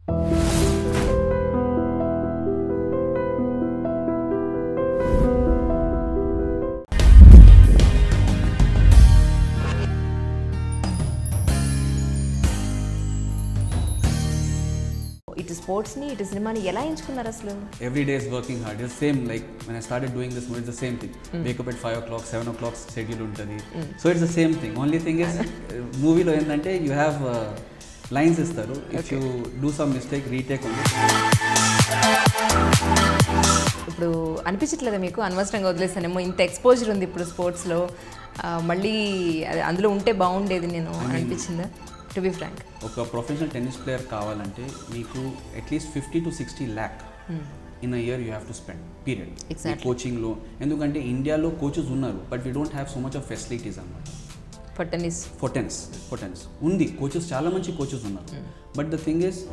ఇటు స్పోర్ట్స్ని ఇటు సినిమాని ఎలా ఎంచుకున్నారు అసలు? Every day is working hard. It's same like when I started doing this movie, it's the same thing. Wake up at 5 o'clock, 7 o'clock schedule untadi. So it's the same thing. Only thing is movie lo endante you have lines istaru. If you do some mistake, retake on it. ఇప్పుడు అనిపించట్లేదా మీకు అనవసరంగా వదిలేసానేమో, ఇంత exposure ఉంది ఇప్పుడు స్పోర్ట్స్లో, మళ్ళీ అందులో ఉంటే బాగుండేది నేను అనిపించిందా? టు బి ఫ్రాంక్, ఒక ప్రొఫెషనల్ టెన్నిస్ ప్లేయర్ కావాలంటే మీకు at least 50 to 60 lakh in a year you have to spend period. కోచింగ్లో ఎందుకంటే ఇండియాలో కోచెస్ ఉన్నారు, but we don't have so much of facilities అన్నమాట. ఫర్ టెన్నిస్ ఉంది, కోచెస్ చాలా మంచి కోచెస్ ఉన్నారు, but the thing is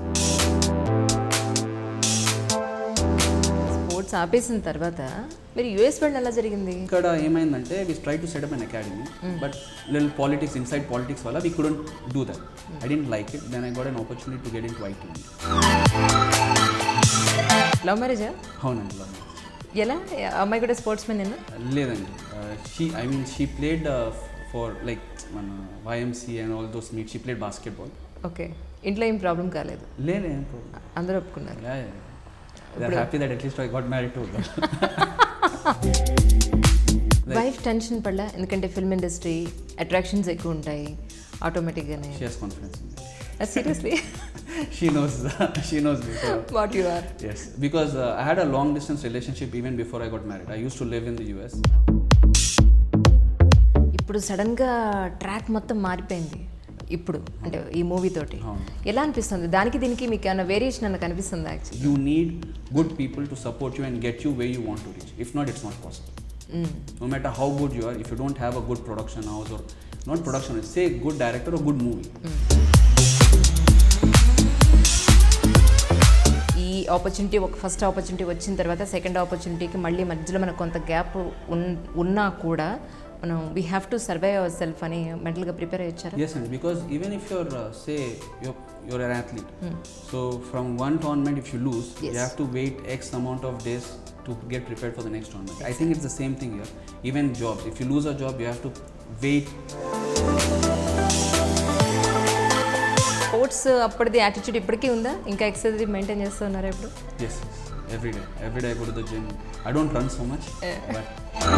sports ఆపేసిన తర్వాత మీరు యూఎస్ వెళ్ళడం ఎలా జరిగింది? ఇక్కడ ఏమైందంటే we try to set up an academy, but little politics inside politics వల్ల we couldn't do that. I didn't like it. Then I got an opportunity to get in to IT. Love మ్యారేజా? అవునండి, love marriage. ఎలా? అమ్మాయి కూడా sports men ఏనా? లేదండి, she played for like మన YMCA and all those meet. She played basketball. Okay, ఇంట్లో ఏం ప్రాబ్లం కాలేదు? లేదు, ఏం ప్రాబ్లం. అందరూ ఒప్పుకున్నారు? They're happy that at least I got married to them. Wife tension పడలా? ఎందుకంటే ఫిల్మ్ ఇండస్ట్రీ అట్రాక్షన్స్ ఎక్కువ ఉంటాయి ఆటోమేటిక్గానే. She has confidence in me. Seriously? She knows me. What you are? Yes, because I had a long distance relationship even before I got married. I used to live in the US. ఇప్పుడు సడన్గా track మొత్తం మారిపోయింది ఇప్పుడు, అంటే ఈ movie తోటి ఎలా అనిపిస్తుంది? దానికి దీనికి మీకు ఏమైనా వేరియేషన్ అన్న కనిపిస్తుంది? Actually you need good people to support you and get you way you want to reach. If not, it's not possible. No matter how good you are, if you don't have a good production house, or not production, say good director or good movie. ఈ opportunity, ఒక first opportunity వచ్చిన తర్వాత second ఆపర్చునిటీకి మళ్ళీ మధ్యలో మనకు కొంత gap ఉన్నా కూడా మనం we have to survive our self అని మెంటల్గా ప్రిపేర్ అయ్యారా? Yes, and because even if you're say you're an athlete, so from one tournament if you lose, you have to wait X amount of days to get prepared for the next tournament. I think it's the same thing here. Even jobs, if you lose a job, you have to wait. Sports అప్పటిది attitude ఇప్పటికీ ఉందా? ఇంకా exercise maintain చేస్తున్నారా ఇప్పుడు? Yes, every day I go to the gym. I don't run so much, but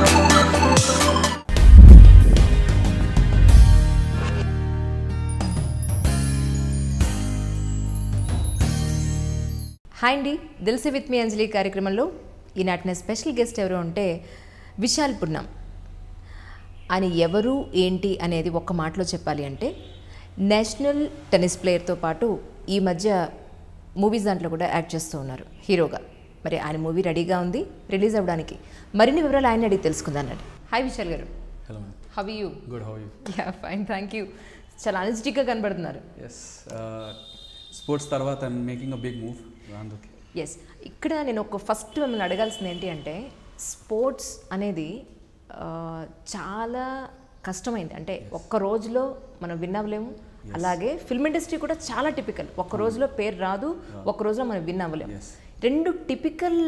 hi అండి, దిల్సే with me అంజలి కార్యక్రమంలో ఈనాటిన special guest ఎవరు అంటే విశాల్ పున్నా. ఆయన ఎవరు ఏంటి అనేది ఒక్క మాటలో చెప్పాలి అంటే నేషనల్ టెన్నిస్ ప్లేయర్తో పాటు ఈ మధ్య మూవీస్ దాంట్లో కూడా యాక్ట్ చేస్తూ ఉన్నారు హీరోగా. మరి ఆయన మూవీ రెడీగా ఉంది రిలీజ్ అవ్వడానికి. మరిన్ని వివరాలు ఆయన అడిగి తెలుసుకుందానండి. హాయ్ విశాల్ గారు. hello, how are you? good, how are you? Ya fine, thank you. చాలా ఎనర్జెటిక్గా కనబడుతున్నారు. yes, స్పోర్ట్స్ తర్వాత I'm making a big move. Yes, ఇక్కడ నేను ఒక ఫస్ట్ మిమ్మల్ని అడగాల్సింది ఏంటి అంటే స్పోర్ట్స్ అనేది చాలా కష్టమైంది. అంటే ఒక్క రోజులో మనం విన్ అవ్వలేము. అలాగే ఫిల్మ్ ఇండస్ట్రీ కూడా చాలా టిపికల్. ఒక్క రోజులో పేరు రాదు, ఒక్క రోజులో మనం విన్ అవ్వలేము. రెండు టిపికల్.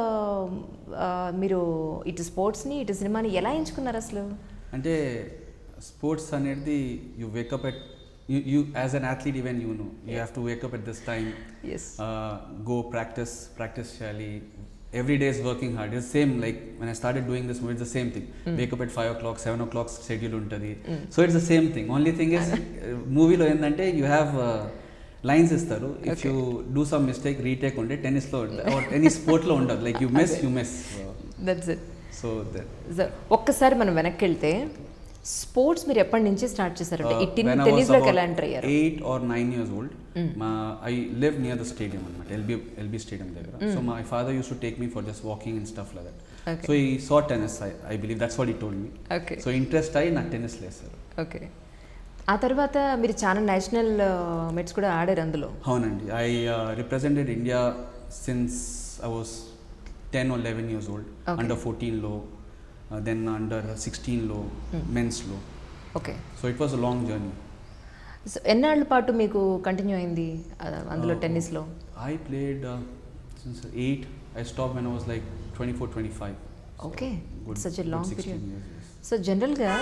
మీరు ఇటు స్పోర్ట్స్ని ఇటు సినిమాని ఎలా ఎంచుకున్నారు అసలు? అంటే స్పోర్ట్స్ అనేది you wake up at you as an athlete, even you know you have to wake up at this time. Yes. Go practice chali. Every day is working hard. It's same like when I started doing this movie, it's the same thing. Wake up at 5 o'clock, 7 o'clock schedule untadi. So it's the same thing. Only thing is movie lo endante you have lines istaru. If you do some mistake, retake unde. Tennis lo or any sport lo undadu, like you miss. That's it. So ఒక్కసారి మనం వెనక్కి వెళ్తే sports మీరు ఎప్పటి నుంచి start చేశారంటే ఈ టెన్నిస్లోకి ఎలా ఎంటర్ అయ్యారు? 8 or 9 years old. I live near the stadium annamata, LB stadium దగ్గర. So my father used to take me for just walking and stuff like that. Okay. So he saw tennis, I believe that's what he told me. Okay. So interest అయ్యి నాకు tennis లేసారు. Okay. ఆ తర్వాత మీరు చాలా national మెట్స్ కూడా ఆడారు అందులో. అవునండి, I represented India since I was 10 or 11 years old. Okay. Under 14 లో, then under 16 లో, men's లో. Okay. So it was a long journey. So ఎన్నాళ్ళ పాటు మీకు కంటిన్యూ అయింది అందులో టెన్నిస్లో? I played since 8. I stopped when I was like 24, 25. Okay, such a good long 16 period. years, yes. So జనరల్గా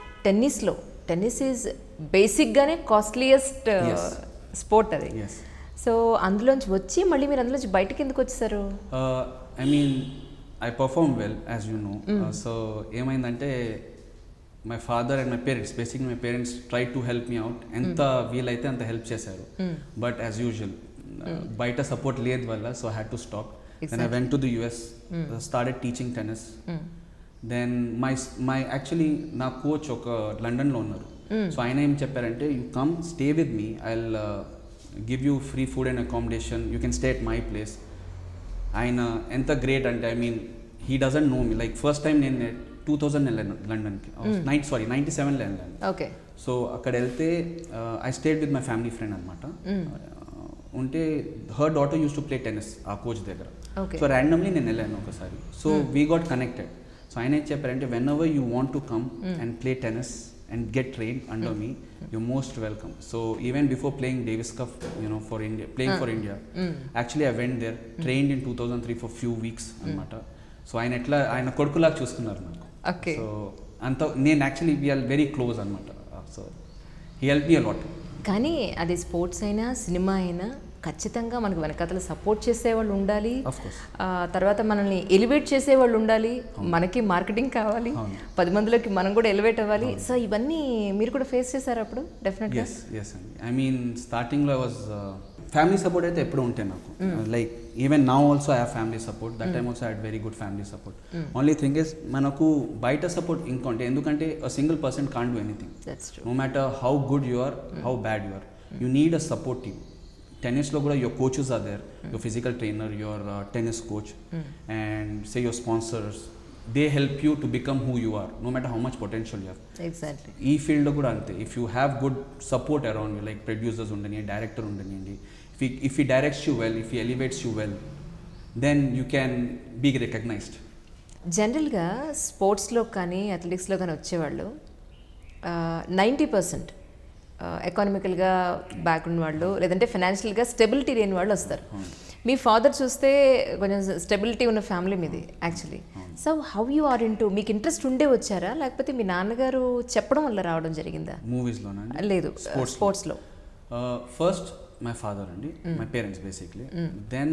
టెన్నిస్ ఈజ్ బేసిక్గానే కాస్ట్లీయెస్ట్ Yes. స్పోర్ట్ అది. Yes. So అందులోంచి వచ్చి మళ్ళీ మీరు అందులోంచి బయటకి ఎందుకు వచ్చేసారు? I mean, I perform well, as you know. So ఏమైందంటే my father and my parents, basically my parents tried to help me out. ఎంత వీలైతే అంత హెల్ప్ చేశారు. But as usual, బయట సపోర్ట్ లేదు వల్ల, so I had to stop. Then I went to the US, started teaching tennis. Then my actually నా coach ఒక లండన్లో ఉన్నారు. సో ఆయన ఏం చెప్పారంటే, you come stay with me, I will give you free food and accommodation, you can stay at my place. ఆయన ఎంత great అంటే, I mean he doesn't know me. Like first time నేను 2000 వెళ్ళాను లండన్కి, 97లో వెళ్ళాను. ఓకే. సో అక్కడ వెళ్తే I stayed with my family friend అనమాట. ఉంటే her daughter used to play tennis ఆ కోచ్ దగ్గర. సో ర్యాండమ్లీ నేను వెళ్ళాను ఒకసారి. So we got connected. So ఆయన ఏం చెప్పారంటే, whenever you want to come and play tennis and get trained under me, you're most welcome. So even before playing Davis Cup, for India, playing for India, actually I went there, trained in 2003 for few weeks anamata. So ఆయన కొడుకులా చూసుకున్నారు నాకు. Okay. So అంత నేను actually we are very close అనమాట. So he help me a lot. కానీ అది sports అయినా సినిమా అయినా ఖచ్చితంగా మనకు వెనకాతల సపోర్ట్ చేసేవాళ్ళు ఉండాలి. తర్వాత మనల్ని ఎలివేట్ చేసేవాళ్ళు ఉండాలి. మనకి మార్కెటింగ్ కావాలి, 10 మందిలోకి మనం కూడా ఎలివేట్ అవ్వాలి. సో ఇవన్నీ మీరు కూడా ఫేస్ చేశారు అప్పుడు? డెఫినెట్గా. ఎస్ అండి. ఐ మీన్ స్టార్టింగ్లో ఐ వాజ్ ఫ్యామిలీ సపోర్ట్ అయితే ఎప్పుడు ఉంటే నాకు. Like even now also I have family support. That time also I had very good family support. Only thing is మనకు బయట సపోర్ట్ ఇంకా ఉంటే, ఎందుకంటే a single person can't do anything. No matter how good you are, how bad you are, you need a support team. టెన్నిస్లో కూడా your coaches are there, your physical trainer, your tennis coach, and say your sponsors. They help you to become who you are, no matter how much potential you have. Exactly. ఈ ఫీల్డ్లో కూడా అంతే. If you have good support around you, like producers ఉండని, director ఉండనియండి, if he directs you well, if he elevates you well, then you can be recognized. జనరల్గా స్పోర్ట్స్లో కానీ అథ్లెటిక్స్లో కానీ వచ్చేవాళ్ళు 90% ఎకానమికల్గా బ్యాక్గ్రౌండ్ వాళ్ళు, లేదంటే ఫైనాన్షియల్గా స్టెబిలిటీ లేని వాళ్ళు వస్తారు. మీ ఫాదర్ చూస్తే కొంచెం స్టెబిలిటీ ఉన్న ఫ్యామిలీ మీది actually. So how you are into, మీకు ఇంట్రెస్ట్ ఉండే వచ్చారా, లేకపోతే మీ నాన్నగారు చెప్పడం వల్ల రావడం జరిగిందా? మూవీస్లోనా? లేదు, స్పోర్ట్స్లో. First my father andi, my parents basically. Then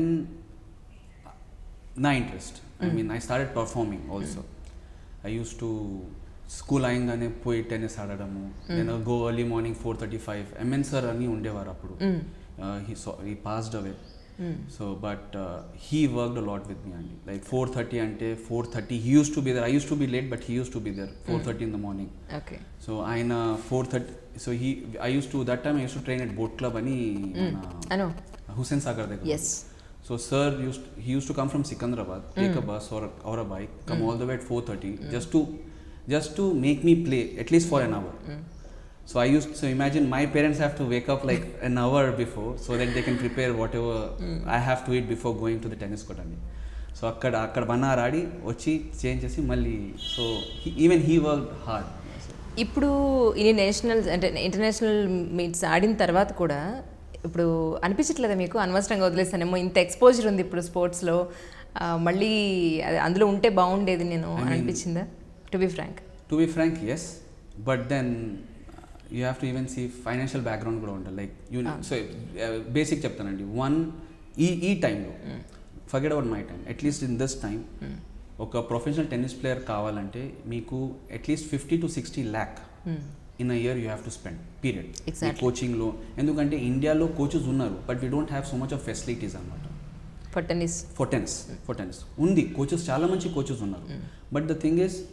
na interest. I mean, I started performing also. I used to school ayingane poi tennis adadamu. Then I'll go early morning 4:35. MN sir ani undevaru appudu. He passed away. So but he worked a lot with me andi. Like 4:30 ante 4:30 he used to be there. I used to be late, but he used to be there 4:30 in the morning. Okay. So aina 4:30. So I used to, that time I used to train at Boat Club ani I know Hussain Sagar dekha. Yes. So sir he used to come from Sikandrabad, take a bus or a bike, come all the way at 4:30 just to make me play at least for an hour. So imagine my parents have to wake up like an hour before so that they can prepare whatever I have to eat before going to the tennis court andi. So akkada 1 hour aadi vachi change chesi malli, so even he worked hard. ఇప్పుడు ఇన్ని nationals అంటే international meets ఆడిన తర్వాత కూడా ఇప్పుడు అనిపించట్లేదా మీకు, అనవసరంగా వదిలేస్తానేమో, ఇంత ఎక్స్పోజర్ ఉంది ఇప్పుడు స్పోర్ట్స్లో, మళ్ళీ అందులో ఉంటే బాగుండేది నేను అనిపించిందా? To be frank yes, but then you have to even see financial background కూడా ఉండాలి. లైక్ సో బేసిక్ చెప్తానండి. ఈ టైంలో forget about my time, at least in this time ఒక ప్రొఫెషనల్ టెన్నిస్ ప్లేయర్ కావాలంటే మీకు at least 50 to 60 lakh in a year you have to spend, period. కోచింగ్లో, ఎందుకంటే ఇండియాలో కోచెస్ ఉన్నారు, but we don't have so much of facilities అనమాట. For tennis ఉంది, coaches చాలా మంచి కోచెస్ ఉన్నారు. బట్ ద థింగ్ ఇస్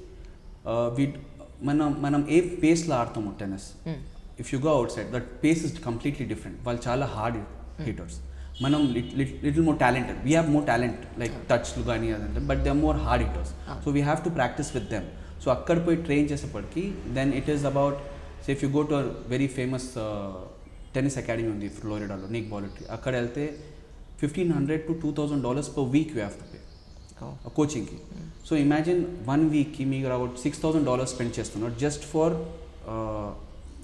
మనం ఏ పేస్లో ఆడతాము tennis, if you go out side that pace is completely different. వాళ్ళు చాలా హార్డ్ హిట్టర్స్, మనం little more talented, we have more talent like టచ్లు కానీ అదంటే, but they are more hard hitters. So we have to practice with them. So అక్కడ పోయి train చేసేప్పటికి then it is about, so if you go to very famous tennis academy ఉంది ఫ్లోరిడాలో, Nick బాలెట్రీ. అక్కడ వెళ్తే $1,500 to $2,000 per week you have to pay కోచింగ్కి. So imagine 1 weekకి మీరు అబౌట్ $6,000 స్పెండ్ చేస్తున్నారు just for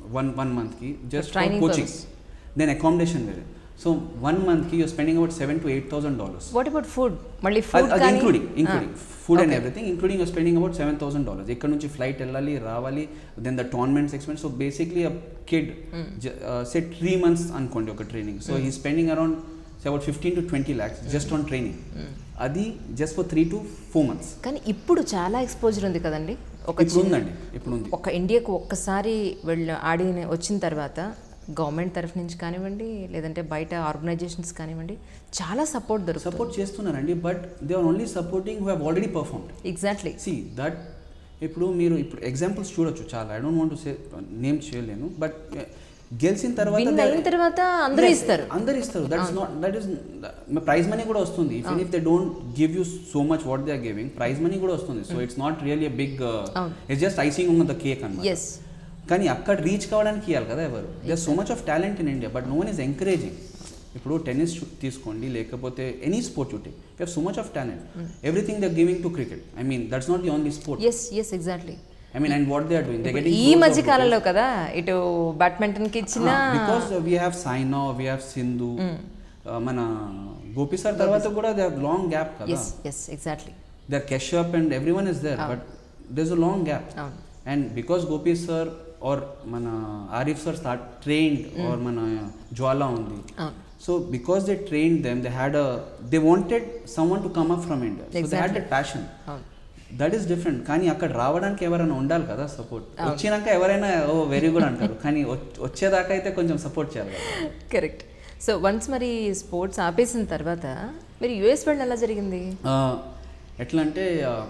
one month ki just for training coaching. purpose. Then accommodation vere. So 1 month ki you're spending about $7,000 to $8,000. What about food? Malli food కానీ including food and everything, including you're spending about $7,000. ikkada nunchi flight ellali ravali, then the tournaments expense. So basically a kid say 3 months ankondi oka training, so he's spending around say about 15 to 20 lakhs just on training. Adi just for 3 to 4 months. కానీ ఇప్పుడు చాలా exposure ఉంది కదండి. ఇప్పుడు ఉంది. ఒక ఇండియాకు ఒక్కసారి ఆడి వచ్చిన తర్వాత గవర్నమెంట్ తరఫు నుంచి కానివ్వండి, లేదంటే బయట ఆర్గనైజేషన్స్ కానివ్వండి, చాలా సపోర్ట్ చేస్తున్నారండి. But they are only supporting who have already performed. Exactly. See that మీరు ఎగ్జాంపుల్స్ చూడొచ్చు చాలా. I don't want to say name చేయలేను, బట్ గెలిచిన తర్వాత అందరూ ఇస్తారు. దట్ ఈస్ ప్రైజ్ మనీ కూడా వస్తుంది. Even if they don't give you so much what they are giving, prize money కూడా వస్తుంది. So it's not really a big, it's just icing on the cake అన్నమాట. కానీ అక్కడ రీచ్ కావడానికి ఇవ్వాలి కదా ఎవరు. There so much of talent in India, but no one is encouraging. ఇప్పుడు టెన్నిస్ తీసుకోండి, లేకపోతే any sport you take, you have so much of talent. Everything they are giving to cricket. I mean that's not the only sport. yes exactly. I mean, and what they are doing, they getting ఈ మధ్య కాలంలో కదా ఇటు badminton కి ఇచ్చిన, because we have Saina, we have Sindhu, మన Gopi sir తర్వాత కూడా they have long gap కదా. yes exactly. There Kashyap and everyone is there, but there's a long gap. And because Gopi sir or mana Arif sir trained or mana Jwala undi, so because they trained them, they wanted someone to come up from India. So they had that passion. That is different. కానీ అక్కడ రావడానికి ఎవరైనా ఉండాలి కదా support. వచ్చినాక ఎవరైనా ఓ very good అంటారు, కానీ వచ్చేదాకా అయితే కొంచెం సపోర్ట్ చేయాలి కదా. కరెక్ట్. సో వన్స్ మరి స్పోర్ట్స్ ఆపేసిన తర్వాత మీరు యూఎస్ వెళ్ళి ఎలా జరిగింది? ఎట్లా అంటే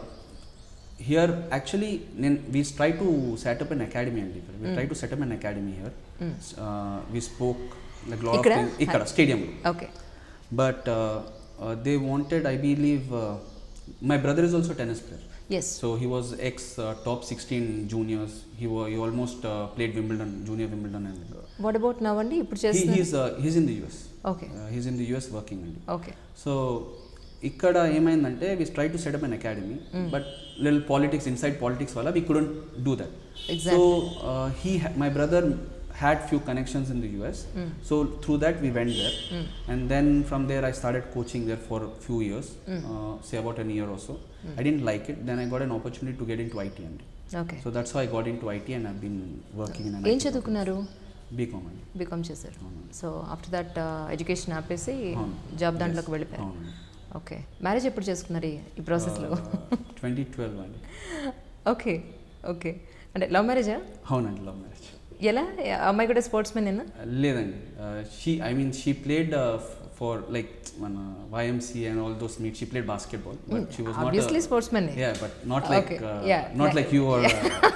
here actually we try to set up an academy అండి. We try to set up an academy here. We spoke like lot of things ఇక్కడ స్టేడియంలో. Okay. But they wanted, I believe, my brother is also a tennis player. Yes. So he was top 16 juniors. He almost played Wimbledon, junior Wimbledon. And what about now andi ippudu chestunna? He's in the US. Okay. He's in the US working andi. Okay. So ikkada emaindante we tried to set up an academy, but little politics, inside politics wala we couldn't do that. Exactly. So my brother had few connections in the US, so through that we went there, and then from there I started coaching there for a few years, say about a year or so. I didn't like it, then I got an opportunity to get into IT and okay, so that's how I got into IT and I've been working in an ఏం చదువుకున్నారు? BCom అండి. BCom చేశారు. So after that education ఆపేసి job దాంట్లోకి వెళ్ళిపోయారు. Okay. Marriage ఎప్పుడు చేసుకున్నారు ఈ ప్రాసెస్లో? 2012 అండి. Okay okay. అంటే లవ్ మ్యారేజా? అవునండి, లవ్ మ్యారేజ్. ఎలా? అమ్మాయి కూడా స్పోర్ట్స్ మెన్ ఏనా? లేదండి. she played for like మన YMCA and all those meets. She played basketball, but she was obviously sportsman. Yeah, but not like not like you or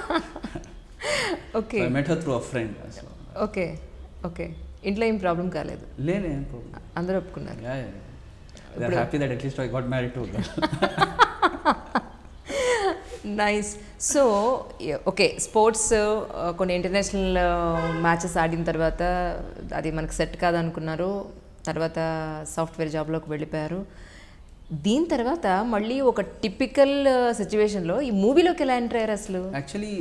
okay. So I met her through a friend. So. Okay. ఇంట్లో ఏం problem కాలేదు? లేదు, ఏం problem. అందరూ ఒప్పుకున్నారు? Yeah. They're happy that at least I got married too. Nice. So okay, sports కొన్ని international matches ఆడిన తర్వాత అది మనకు సెట్ కాదనుకున్నారు, తర్వాత సాఫ్ట్వేర్ జాబ్లోకి వెళ్ళిపోయారు. దీని తర్వాత మళ్ళీ ఒక టిపికల్ సిచ్యువేషన్లో ఈ మూవీలోకి ఎలా ఎంటర్ అయ్యారు అసలు? యాక్చువల్లీ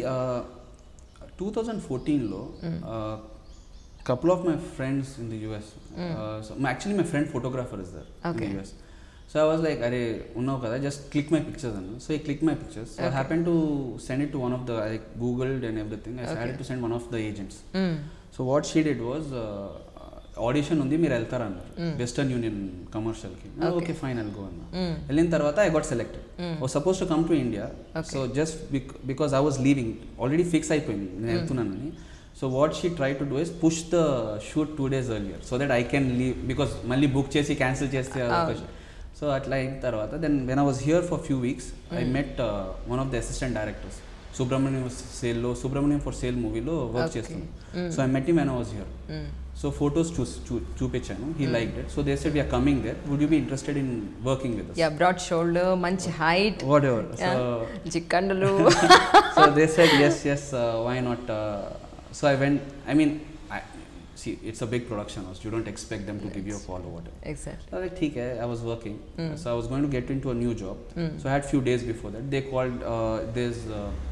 2014లో couple of my friends in the US, so actually my friend photographer is there in the US. So I was like, "Arey, unnav kada, just click my pictures." So he clicked my pictures. So I happened to send it to one of the, I googled and everything. I started to send one of the agents. So what she did was, audition undi, meer eltara annaru, Western Union commercial ki. Okay, fine, I'll go anna. Ellin tarvata I got selected. I was supposed to come to India. So just because I was leaving, already fix అయిపోయింది నేను వెళ్తున్నానని. So what she tried to do is push the shoot 2 days earlier so that I can leave, because malli book chesi cancel cheste avakash. So atla ayin tarvata, then when I was here for few weeks, I met one of the assistant directors. Subramaniam for Sale movie lo work chestunna. So I met him when I was here. So photos చూపించాను, he liked it. So they said, "We are coming there, would you be interested in working with us?" Yeah, broad shoulder, manchi height, whatever. So jikkandalu. So they said yes, why not. So I went. I mean, see, it's a big production house. You don't expect them to give you a call or whatever. Exactly. So I was like, "ठीक है." I was working, so I was going to get into a new job. So I had few days before that. They called. There's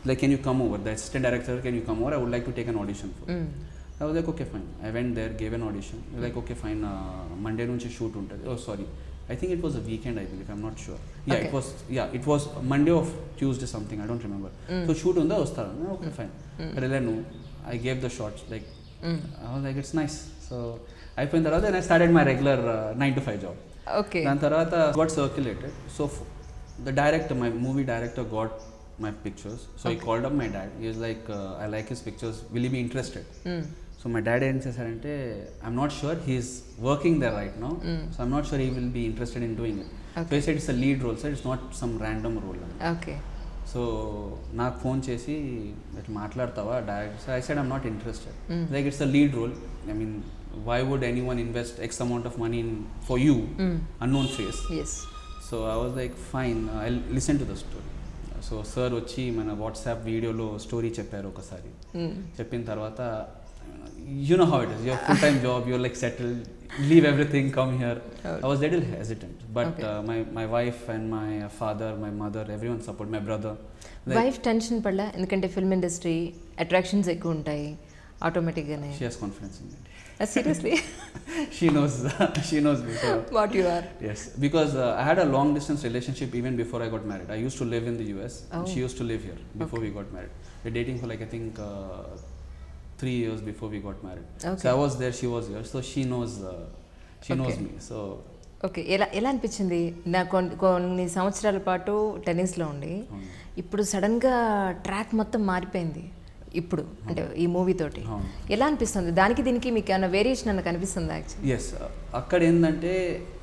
like, can you come over? The assistant director, can you come over? I would like to take an audition for. I was like, okay, fine. I went there, gave an audition. Like, okay, fine. Monday nunchi shoot untadi. Oh, sorry. I think it was a weekend, I believe. I'm not sure. Yeah, okay. It was Monday or Tuesday something. I don't remember. So shoot unda ostara. Okay, fine. Relenu. I gave the shots. Like, I was like, it's nice. So I put in the then I started my regular 9 to 5 job. Okay. Then tarvata got circulated. So the director, my movie director, got my pictures. So he called up my dad. He was like, I like his pictures. Will he be interested? So my dad said, I'm not sure. He's working there right now. So I'm not sure he will be interested in doing it. Okay. So he said it's a lead role, sir. It's not some random role. Okay. So నాకు phone చేసి ఇట్లా మాట్లాడతావా direct. I said I'm not interested. Like, it's a lead role. I mean, why would anyone invest X amount of money for you, unknown face? Yes. So I was like, fine, I'll listen to the story. So sir వచ్చి మన WhatsApp వీడియోలో story చెప్పారు ఒకసారి. చెప్పిన తర్వాత, you know how it is. Your full-time job, you're like settled, leave everything, come here. I was a little hesitant, but my wife and my father, my mother, everyone support, my brother. Like, wife tension padla endukante film industry attractions ekku untayi automatic gaane. She has confidence in me. Seriously? she knows me. So what you are. Yes, because I had a long distance relationship even before I got married. I used to live in the US and she used to live here before we got married. We're dating for like, I think 3 years before we got married. Okay. So I was there, she was here, so she knows me. So okay, ఎలా అనిపించింది? నా కొన్ని సంవత్సరాల పాటు టెన్నిస్లో ఉండి ఇప్పుడు సడన్గా track మొత్తం మారిపోయింది. ఇప్పుడు అంటే ఈ మూవీ తోటి ఎలా అనిపిస్తుంది? దానికి దీనికి మీకు ఏమైనా వేరియేషన్ అన్న కనిపిస్తుందా? ఎస్, అక్కడ ఏంటంటే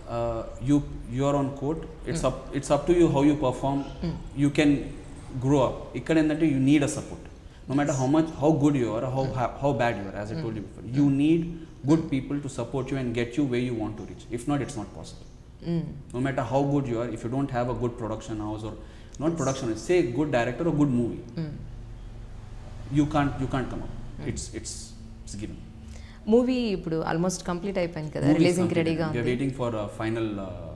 you are on court, it's up to you how you perform, you can grow up. ఇక్కడ ఏంటంటే you need a support. No matter how good you are, how bad you are, as I told you before, you need good people to support you and get you where you want to reach. If not, it's not possible. No matter how good you are, if you don't have a good production house, or not production, say good director or good movie, you can't come up. It's given. Movie ఇప్పుడు almost complete అయిపోయింది కదా, releasing రెడీగా ఉంది. We are waiting for final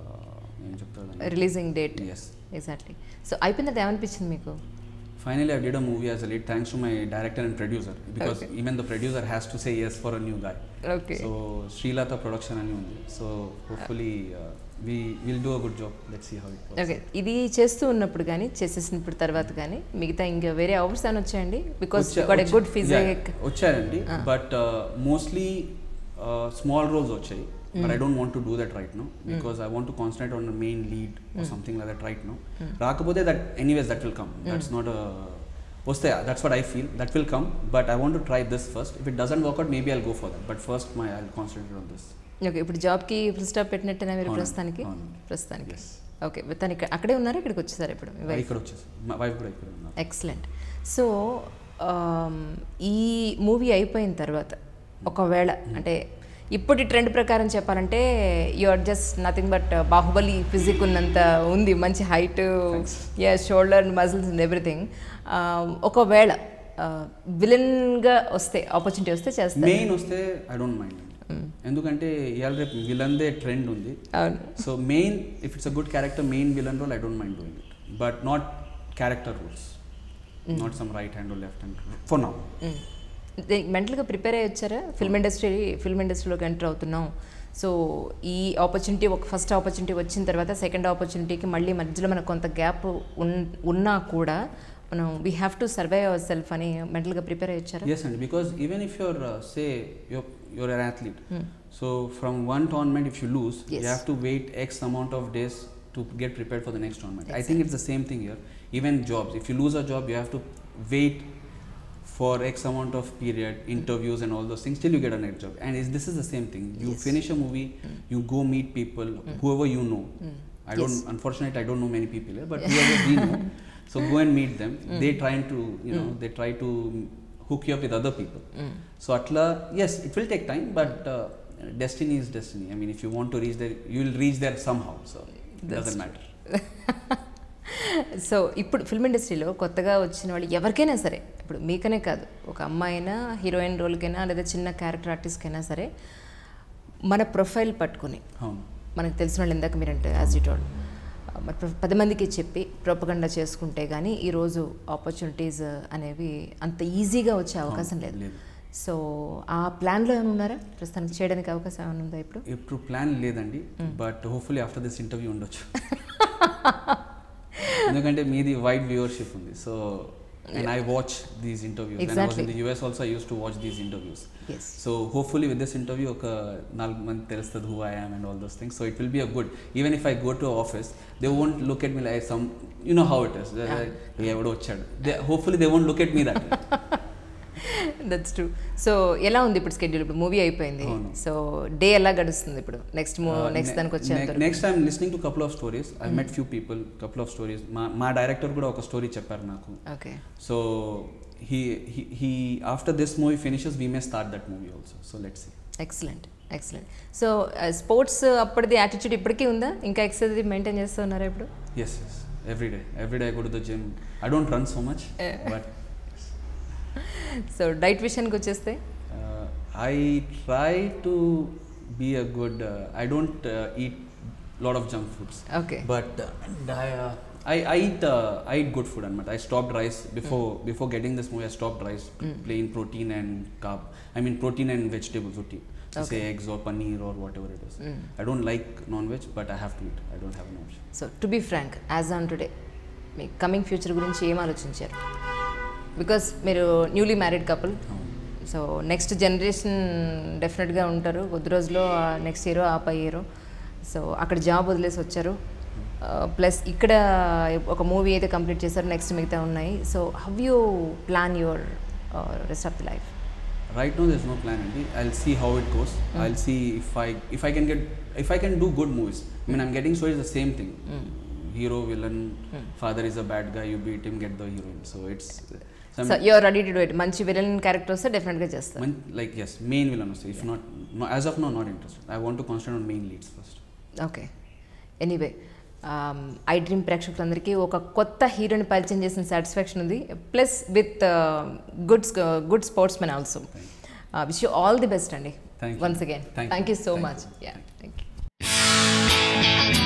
releasing date. Yes, exactly. So అయిపోయింది, ఏమనిపించింది మీకు? Finally, I did a movie as a lead, thanks to my director and producer, because even the producer has to say yes for a new guy. Okay. So Srilata production ani undi. So hopefully we will do a good job. Let's see how it goes. Okay. ఇది చేస్తూ ఉన్నప్పుడు కానీ చేసేసినప్పుడు తర్వాత కానీ మిగతా ఇంకా వేరే offers అని వచ్చాయండి? Because you got a good physique. వచ్చారండి, బట్ మోస్ట్లీ స్మాల్ రోల్స్ వచ్చాయి. But I don't want to do that right now because I want to concentrate on the main lead or something like that right now. Rakapothe that anyways that will come. That's not a that's what I feel. That will come, but I want to try this first. If it doesn't work out, maybe I'll go for that. But first I'll concentrate on this. Okay, ఇప్పుడు job కి full stop పెట్టినట్టేనా మీరు ప్రస్తుతానికి? Okay, తను అక్కడే ఉన్నారా, ఇక్కడికి వచ్చేసారు ఇప్పుడు? ఇక్కడ వచ్చేసి మా వైఫ్ కూడా ఇక్కడ ఉన్నారు. ఎక్సలెంట్. సో ఈ మూవీ అయిపోయిన తర్వాత ఒకవేళ అంటే ఇప్పుడు ట్రెండ్ ప్రకారం చెప్పాలంటే you are just nothing but Baahubali physique ఉన్నంత ఉంది, మంచి height, shoulder muscles and everything. ఒకవేళ విలన్గా వస్తే ఆపర్చునిటీ వస్తే చేస్తాను. మెయిన్ వస్తే ఐ డోంట్ మైండ్, ఎందుకంటే ఇవాళ రేపు విలన్దే ట్రెండ్ ఉంది. So main if it's a good character, main villain role I don't mind doing it, but not character roles, not some right hand left hand for now. మెంటల్గా prepare అయ్యి వచ్చారా? Film ఇండస్ట్రీలోకి enter అవుతున్నాం, so ఈ opportunity first opportunity వచ్చిన తర్వాత second ఆపర్చునిటీకి మళ్ళీ మధ్యలో మనకు కొంత గ్యాప్ ఉన్నా కూడా మనం we have to survive our self అని మెంటల్గా ప్రిపేర్ అయ్యి వచ్చారా? Yes, and because even if you're an athlete, so from one tournament if you lose, you have to wait X amount of days to get prepared for the next tournament. Exactly. I think it's the same thing here. Even jobs, if you lose a job, you have to wait for X amount of period, interviews and all those things till you get a next job. And this is the same thing. You finish a movie, you go meet people, whoever you know. Unfortunately I don't know many people here, but whoever we know, so go and meet them. They try to hook you up with other people. So atla, yes, it will take time, but destiny is destiny. I mean, if you want to reach there, you will reach there somehow, so it doesn't matter. So ఇప్పుడు film ఇండస్ట్రీలో కొత్తగా వచ్చిన వాళ్ళు ఎవరికైనా సరే, ఇప్పుడు మీకనే కాదు, ఒక అమ్మాయి అయినా హీరోయిన్ రోల్కైనా లేదా చిన్న క్యారెక్టర్ ఆర్టిస్ట్కైనా సరే, మన ప్రొఫైల్ పట్టుకుని మనకు తెలిసిన వాళ్ళు ఇందాక మీరంటే యాజ్ యూ టోల్డ్ మరి 10 మందికి చెప్పి ప్రొపగండా చేసుకుంటే కానీ ఈరోజు ఆపర్చునిటీస్ అనేవి అంత ఈజీగా వచ్చే అవకాశం లేదు. సో ఆ ప్లాన్లో ఏమైనా ఉన్నారా ప్రస్తుతానికి చేయడానికి అవకాశం ఏమైనా ఉందా ఇప్పుడు ప్లాన్ లేదండి, but hopefully after this interview ఉండొచ్చు. ఎందుకంటే మీది వైడ్ వ్యూవర్షిప్ ఉంది. So and I watch these interviews. Exactly. When I was in the US also, I used to watch these interviews. Yes. So hopefully with this interview, oka 4 months telustadu who I am and all those things. So it will be a good. Even if I go to office, they won't look at me like some. You know how it is. Evodo vachadu. Hopefully they won't look at me that way. That's true. So ఎలా ఉంది ఇప్పుడు schedule? ఇప్పుడు movie అయిపోయింది, so day ఎలా గడుస్తుంది ఇప్పుడు? Next దానికి వచ్చే next I'm listening to couple of stories. I met few people, couple of stories. మా డైరెక్టర్ కూడా ఒక స్టోరీ చెప్పారు నాకు. Okay. So he after this movie finishes, we may start that movie also. So let's see. Excellent. So sports అప్పటిది attitude ఇప్పటికీ ఉందా? ఇంకా exercise maintain చేస్తున్నారా ఇప్పుడు? Yes. Every day I go to the gym. I don't run so much, but so diet విషయానికి వచ్చేస్తే I try to be a good I don't eat lot of junk foods. Okay. But I eat good food and I stopped rice before getting this movie. I stopped rice, plain protein and carb. I mean protein and vegetables only. Okay. Say eggs or paneer or whatever it is. I don't like non-veg, but I have to eat. I don't have an option. So to be frank, as on today, మీ coming future గురించి ఏం ఆలోచించారు? Because మీరు newly married couple, so next generation డెఫినెట్గా ఉంటారు. కొద్ది రోజులో next year ఆ పై ఇయర్, సో అక్కడ జాబ్ వదిలేసి వచ్చారు, ప్లస్ ఇక్కడ ఒక మూవీ అయితే కంప్లీట్ చేశారు, నెక్స్ట్ మిగతా ఉన్నాయి. So how you plan your rest of the life? Right now there's no plan, Andy. I'll see how it goes. I'll see if I can do good movies. I mean, I'm getting stories the same thing. Hero, villain, father is a bad guy, you beat him, get the heroine. So it's so you're ready to do it. మంచి villain character వస్తే డెఫినెట్గా చేస్తారు. Like yes, main villain also. If not, as of now, not interested. I want to concentrate on main leads first. Okay. Anyway, iDream ప్రేక్షకులందరికీ ఒక కొత్త హీరోని పరిచయం చేసిన సాటిస్ఫాక్షన్ ఉంది, plus with good sports men also. Wish you all the best అండి. Once again thank you so much. Thank you.